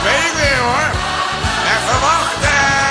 ben ik weer hoor. Even wachten.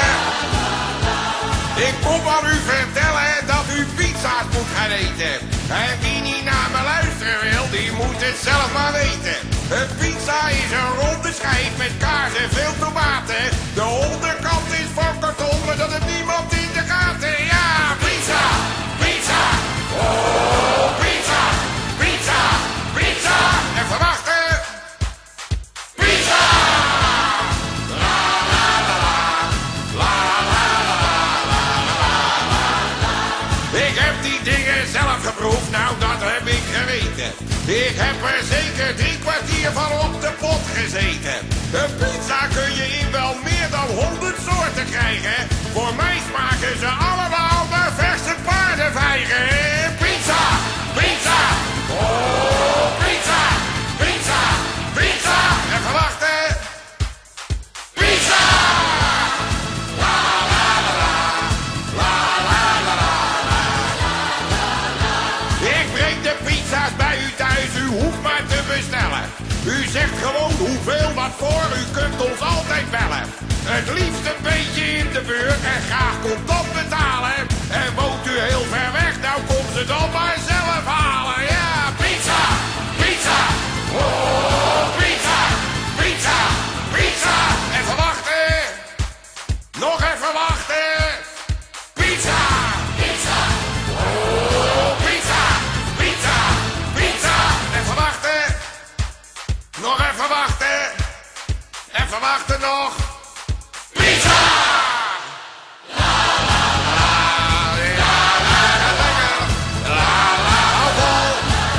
Ik kom aan u vertellen dat u pizza's moet gaan eten. En wie niet naar me luisteren wil, die moet het zelf maar weten. Een pizza is een ronde schijf met kaas en veel tomaten. De onderkant is van karton, maar dat heeft niemand in de gaten. Ja, pizza, pizza. Oh, pizza, pizza, pizza. Even wachten. Pizza! La la la la, la la la la la la la. Ik heb die dingen zelf geproefd, nou dat heb ik geweten. Ik heb er zeker 3 kwartier van op de pot gezeten. Een pizza kun je in wel meer dan 100 soorten krijgen. Voor mij smaken ze allemaal naar verse paardenvijgen. Pizza, pizza, oh pizza, pizza, pizza. Even wachten. Pizza! La la la la, la la la la la la la. Ik breng de pizza's bij u thuis, u hoeft maar te bestellen. U zegt gewoon hoeveel wat voor, u kunt ons altijd bellen. Het liefst een beetje in de buurt en graag contant betalen. En woont u heel ver weg, nou komt ze dan maar zelf halen. Ja, pizza, pizza, oh pizza, pizza, pizza. Even wachten, nog even wachten. Pizza, pizza, oh pizza, pizza, pizza. Even wachten. Nog even wachten. Even wachten nog. Pizza! La la la la, la la lekker. La la appel.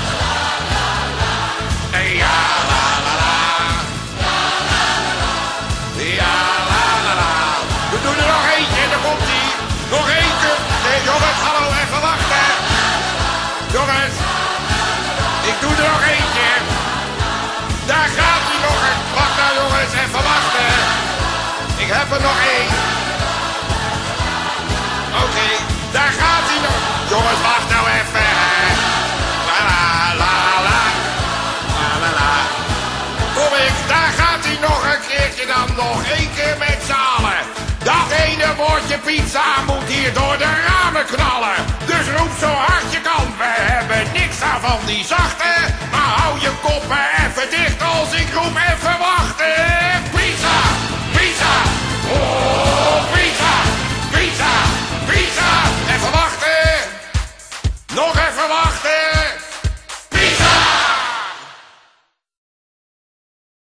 Ja la la la. Ja la la la. We doen er nog eentje, daar komt ie. Nog eentje. Nee, jongens, hallo, even wachten. Jongens, ik doe er nog eentje. Daar gaat hij nog een. Wacht nou jongens, even wachten. Ik heb er nog 1. Oké, daar gaat hij nog. Jongens, wacht nou even. La la la la. La la la. Kom ik, daar gaat hij nog een keertje dan. Nog 1 keer met z'n allen. Dat ene woordje pizza moet hier door de ramen knallen. Dus roep zo hard je kan. We hebben niks aan van die zachte. Maar hou je